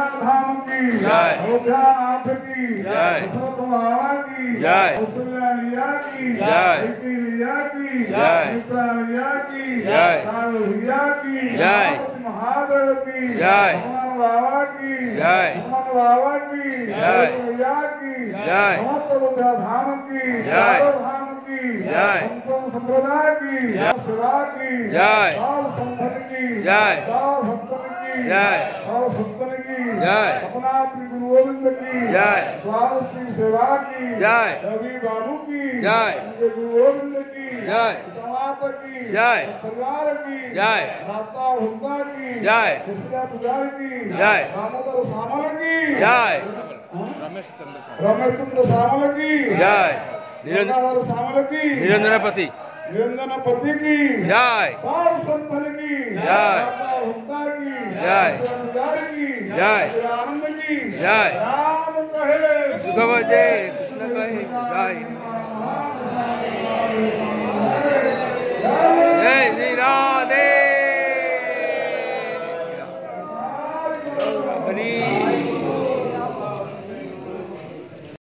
अयोध्या धाम की जय। अयोध्या नाथ की जय। दशरथ महाराज की जय। कौशल्या मैया की जय। कीर्ति मैया की जय। मित्रा मैया की जय। सारू भैया की जय। महादेव की जय। हनुमान बाबा की जय। हनुमान बाबा की जय। मैया की जय। समस्त अयोध्या धाम की जय। चारों धाम की जय। संपूर्ण संप्रदाय की जय। सेवा की जय। साल संतन की जय। साल भक्तन की जय। साल भक्तन की जय। अपना अपनी गुरु गोविंद की जय। द्वादश की सेवा की जय। रवि बाबू की जय। उनके गुरु गोविंद की जय। समाज की जय। परिवार की जय। माता भुक्ता की जय। कृष्णा पुजारी की जय। दामोदर सामल की जय। रमेशचंद्र सामल की जय। निरंजन गंगाधर सामल की निरंजनपति निरंजन पति की जय। साल संतन की जय। माता भुक्ता की जय। कृष्णा पुजारी की जय। आनंद की जय। राम कहे सुखम जय कृष्ण कहे जय। जय श्री राधे हरि।